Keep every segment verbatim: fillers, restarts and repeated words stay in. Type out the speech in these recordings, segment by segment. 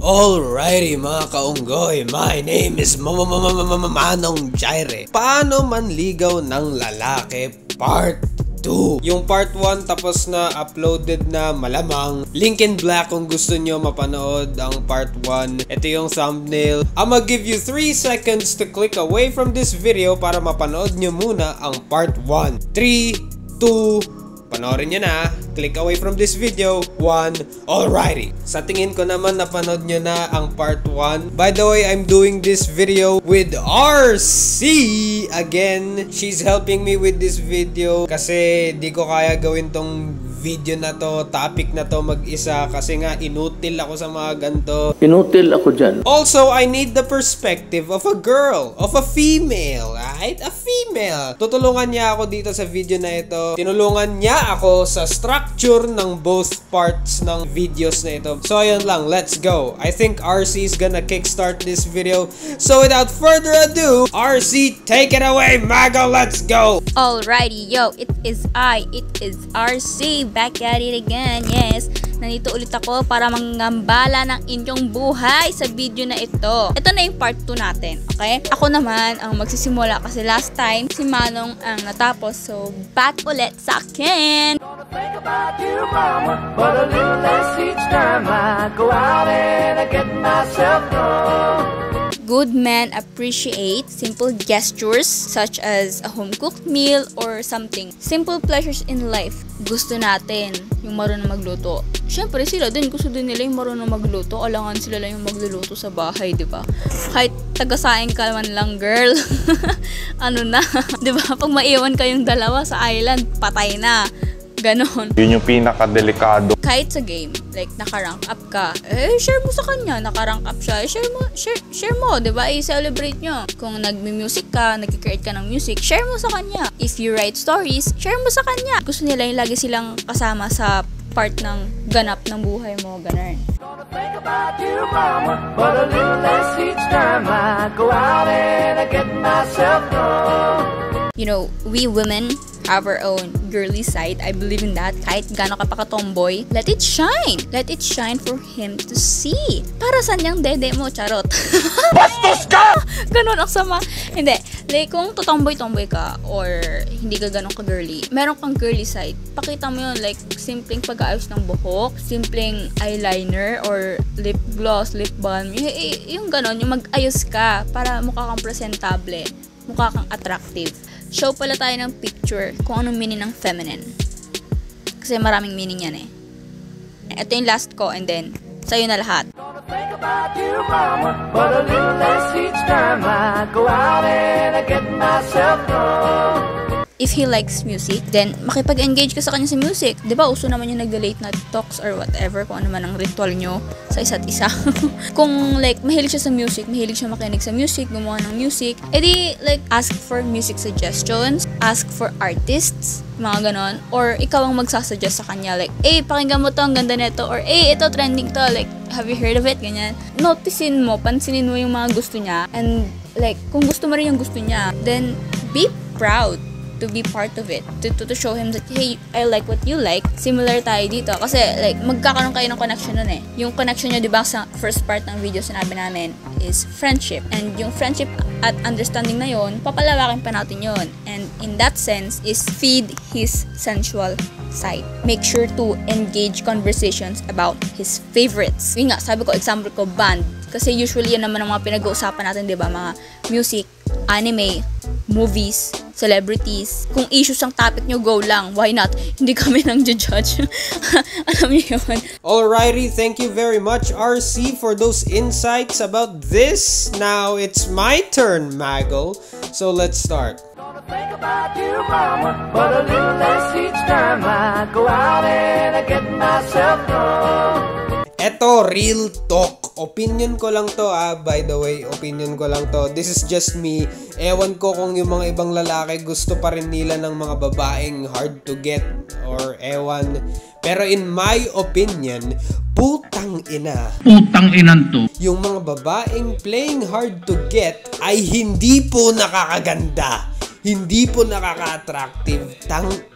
Alrighty mga kaunggoy, my name is Manong Jaire. Paano manligaw ng lalaki part two? Yung part one tapos na, uploaded na, malamang link in black kung gusto nyo mapanood ang part one. Ito yung thumbnail. I'ma give you three seconds to click away from this video para mapanood nyo muna ang part one. three, two, panoorin nyo na. Click away from this video. one. Alrighty. Sa tingin ko naman napanood nyo na ang part one. By the way, I'm doing this video with R C again. She's helping me with this video kasi di ko kaya gawin tong video na to, topic na to mag-isa kasi nga inutil ako sa mga ganito. Inutil ako dyan. Also, I need the perspective of a girl, of a female, right? A female. Tutulungan niya ako dito sa video na ito. Tinulungan niya ako sa structure ng both parts ng videos na ito. So, ayun lang. Let's go. I think R C is gonna kickstart this video. So, without further ado, R C, take it away, Mago. Let's go. Alrighty, yo. It is I. It is R C. Back at it again. Yes. Nandito ulit ako para mangambala ng inyong buhay sa video na ito. Ito na yung part two natin. Okay? Ako naman ang magsisimula kasi last time si Manong ang natapos. So, back ulit sa akin. Think about you, mama, but a little less each time I go out and I get myself gone. Good men appreciate simple gestures such as a home-cooked meal or something. Simple pleasures in life. Gusto natin yung marunong magluto. Siyempre sila din, gusto din nila yung marunong magluto. Alangan sila lang yung magluluto sa bahay, di ba? Kahit tagasain ka man lang, girl. Ano na, di ba? Pag maiwan kayong dalawa sa island, patay na. Ganon. Yun yung pinaka-delikado. Kahit sa game, like naka-rank up ka, eh share mo sa kanya, naka-rank up siya, eh, share mo, share, share mo, diba? I-celebrate nyo. Kung nagmi-music ka, nag-create ka ng music, share mo sa kanya. If you write stories, share mo sa kanya. Gusto nila yung lagi silang kasama sa part ng ganap ng buhay mo, ganon. Think about you, mama, but a little less each time I go out and I get myself gone. You know, we women have our own girly side. I believe in that. Kahit gano'n ka pa ka-tomboy, let it shine. Let it shine for him to see. Para saan yung dede mo, charot? Bastos ka! Ganon ang sama. Hindi. Like, kung tutomboy-tomboy ka or hindi ka gano'n ka-girly, meron kang girly side, pakita mo yun. Like, simpleng pag-aayos ng buhok, simpleng eyeliner or lip gloss, lip balm. Y- y- yung gano'n, yung mag-ayos ka para mukha kang presentable, mukha kang attractive. Show pala tayo ng picture kung anong meaning ng feminine. Kasi maraming meaning yan eh. Ito yung last ko and then, sa'yo na lahat. Think about you, mama, but a little less each time I go out and I get myself gone. If he likes music, then makipag-engage ka sa kanya sa music. Diba, uso naman yung nag-late night talks or whatever, kung ano man ang ritual nyo sa isa't isa. Kung like, mahilig siya sa music, mahilig siya makinig sa music, gumawa ng music, edi like, ask for music suggestions, ask for artists, mga ganon, or ikaw ang magsasuggest sa kanya, like, eh, pakinggan mo to, ang ganda nito, or eh, ito, trending to, like, have you heard of it, ganyan. Noticein mo, pansinin mo yung mga gusto niya, and like, kung gusto mo rin yung gusto niya, then, be proud to be part of it, to, to, to show him that, hey, I like what you like. Similar tayo dito. Kasi, like, magkakaroon kayo ng connection nun eh. Yung connection nyo, di ba, sa first part ng video sinabi namin is friendship. And yung friendship at understanding na yon, papalawakin pa natin yon. And in that sense, is feed his sensual side. Make sure to engage conversations about his favorites. Yun nga, sabi ko, example ko, band. Kasi usually yan naman ang mga pinag-uusapan natin, di ba? Mga music, anime, movies, celebrities. Kung issues ang topic nyo, go lang. Why not? Hindi kami nang judge. Alam niyo yun. Alrighty, thank you very much R C for those insights about this. Now it's my turn, Mago. So let's start. Think about you, mama, but a little less each time I go out and I get myself gone. Eto, real talk. Opinion ko lang to ah, by the way, opinion ko lang to. This is just me. Ewan ko kung yung mga ibang lalaki gusto pa rin nila ng mga babaeng hard to get or ewan. Pero in my opinion, putang ina. Putang inan to. Yung mga babaeng playing hard to get ay hindi po nakakaganda. Hindi po nakaka-attractive. Tang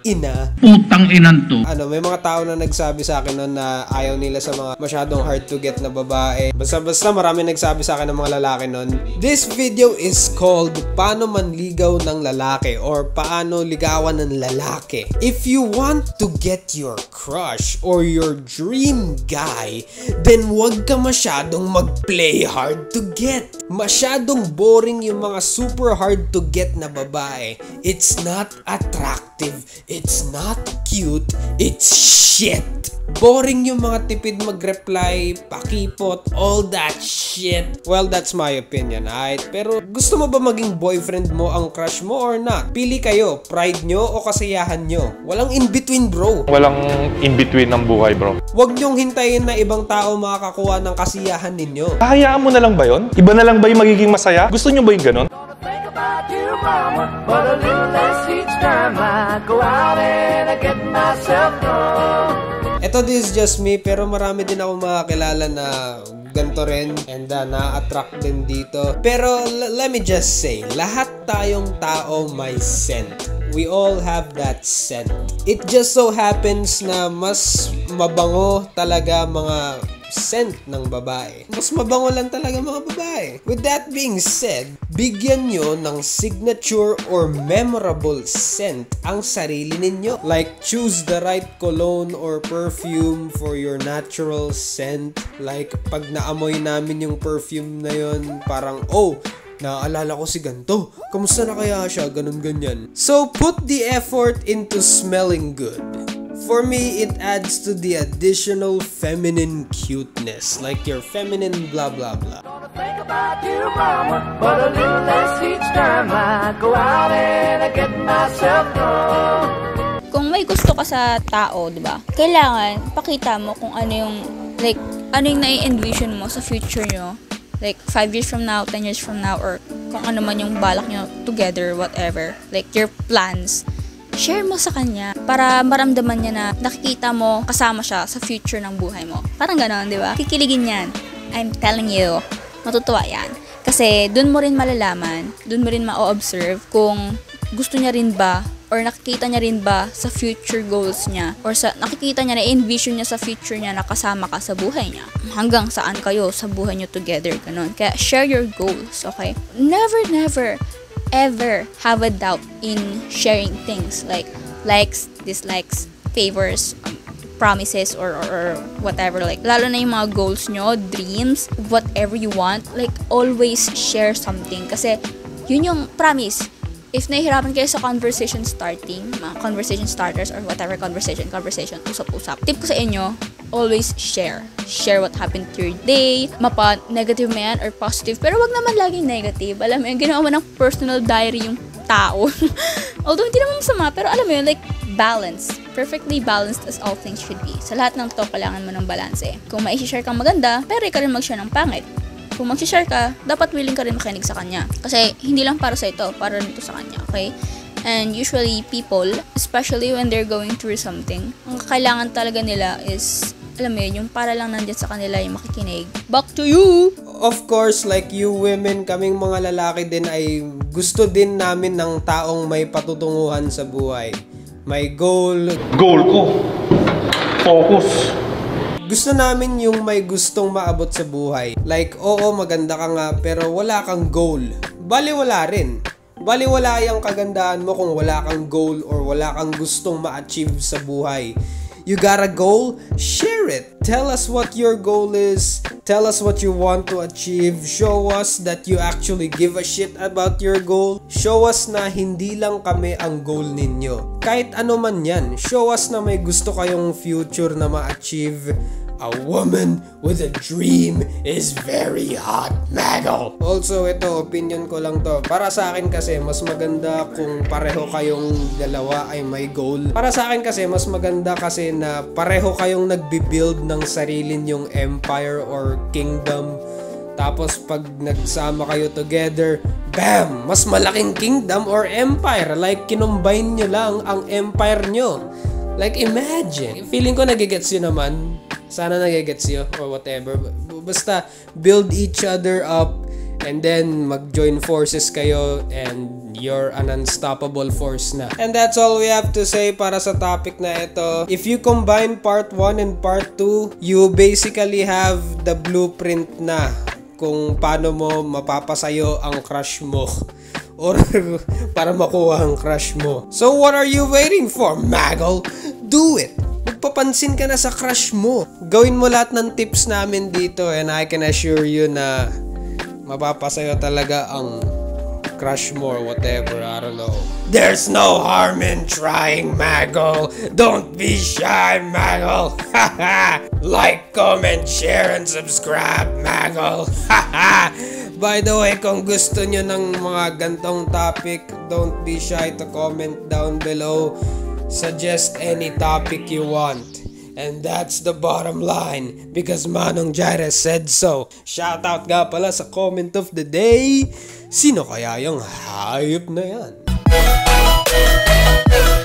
ina. Putang inan to. Ano, may mga tao na nagsabi sa akin noon na ayaw nila sa mga masyadong hard to get na babae. Basta-basta marami nagsabi sa akin ng mga lalaki noon. This video is called Paano Manligaw ng Lalaki or Paano Ligawan ng Lalaki. If you want to get your crush or your dream guy, then wag ka masyadong mag-play hard to get. Masyadong boring yung mga super hard to get na babae. It's not attractive. It's not cute. It's shit. Boring yung mga tipid mag-reply, pakipot, all that shit. Well, that's my opinion, alright? Pero gusto mo ba maging boyfriend mo ang crush mo or not? Pili kayo, pride nyo o kasiyahan nyo. Walang in-between, bro. Walang in-between ng buhay, bro. Huwag nyong hintayin na ibang tao makakakuha ng kasiyahan ninyo. Hayaan mo na lang ba yun? Iba na lang ba yung magiging masaya? Gusto nyo ba yung ganon? Think about you, mama, but a little less each time I go out and I get myself drunk. Ito, this is just me, pero marami din ako makakilala na ganito rin and uh, na-attract din dito. Pero l- let me just say, lahat tayong tao may scent. We all have that scent. It just so happens na mas mabango talaga mga scent ng babae. Mas mabango lang talaga mga babae. With that being said, bigyan nyo ng signature or memorable scent ang sarili ninyo. Like, choose the right cologne or perfume for your natural scent. Like, pag naamoy namin yung perfume na yun, parang, oh, naaalala ko si ganto. Kamusta na kaya siya? Ganun ganyan. So, put the effort into smelling good. For me, it adds to the additional feminine cuteness. Like your feminine blah blah blah. Think about you, mama, but a little less each time I go out and I get myself drunk. Kung may gusto ka sa tao, di ba? Kailangan pakita mo kung ano yung, like, ano yung nai-envision mo sa future nyo. Like, five years from now, ten years from now, or kung ano man yung balak nyo together, whatever. Like, your plans. Share mo sa kanya para maramdaman niya na nakikita mo kasama siya sa future ng buhay mo. Parang gano'n, di ba? Kikiligin yan. I'm telling you, matutuwa yan. Kasi dun mo rin malalaman, dun mo rin ma-observe kung gusto niya rin ba or nakikita niya rin ba sa future goals niya or sa nakikita niya na envision niya sa future niya na kasama ka sa buhay niya. Hanggang saan kayo sa buhay niyo together, gano'n. Kaya share your goals, okay? Never, never ever have a doubt in sharing things like likes, dislikes, favors, promises, or, or, or whatever. Like, lalo na yung mga goals nyo, dreams, whatever you want, like, always share something. Kasi, yun yung promise. If nahihirapan kayo sa conversation starting, mga conversation starters, or whatever conversation, conversation, usap-usap, tip ko sa inyo, always share. Share what happened to your day, mapa negative man or positive, pero wag naman laging negative. Alam mo yun, ginawa mo ng personal diary yung tao. Although hindi naman masama, pero alam mo yun, like, balance. Perfectly balanced as all things should be. Sa lahat ng to, kailangan mo ng balance eh. Kung mai-share kang maganda, pero ikaw rin mag-share ng pangit. Kung mag-share ka, dapat willing ka rin makinig sa kanya. Kasi hindi lang para sa ito, para rin ito sa kanya, okay? And usually people, especially when they're going through something, ang kailangan talaga nila is, alam mo yun, yung para lang nandyan sa kanila yung makikinig. Back to you! Of course, like you women, kaming mga lalaki din ay gusto din namin ng taong may patutunguhan sa buhay. May goal. Goal ko. Focus. Gusto namin yung may gustong maabot sa buhay. Like, oo, maganda ka nga, pero wala kang goal. Baliwala rin. Baliwala yung kagandahan mo kung wala kang goal or wala kang gustong ma-achieve sa buhay. You got a goal? Share it. Tell us what your goal is. Tell us what you want to achieve. Show us that you actually give a shit about your goal. Show us na hindi lang kami ang goal ninyo. Kahit ano man yan, show us na may gusto kayong future na ma-achieve. A woman with a dream is very hot, Mago. Also, ito, opinion ko lang to. Para sa akin kasi, mas maganda kung pareho kayong dalawa ay may goal. Para sa akin kasi, mas maganda kasi na pareho kayong nagbi-build ng sarili nyong empire or kingdom. Tapos pag nagsama kayo together, bam! Mas malaking kingdom or empire. Like, kinumbine nyo lang ang empire nyo. Like, imagine. Feeling ko nagigets yun naman. Sana nagigets yun or whatever. Basta, build each other up and then mag-join forces kayo and you're an unstoppable force na. And that's all we have to say para sa topic na ito. If you combine part one and part two, you basically have the blueprint na kung paano mo mapapasayo ang crush mo or para makuha ang crush mo. So what are you waiting for, Maggle? Do it! Magpapansin ka na sa crush mo. Gawin mo lahat ng tips namin dito and I can assure you na mapapasayo talaga ang crush mo or whatever. I don't know. There's no harm in trying, Maggle. Don't be shy, Maggle. Like, comment, share, and subscribe, Maggle. By the way, kung gusto nyo ng mga gantong topic, don't be shy to comment down below. Suggest any topic you want. And that's the bottom line because Manong Jaire said so. Shoutout nga pala sa comment of the day. Sino kaya yung hayop na yan?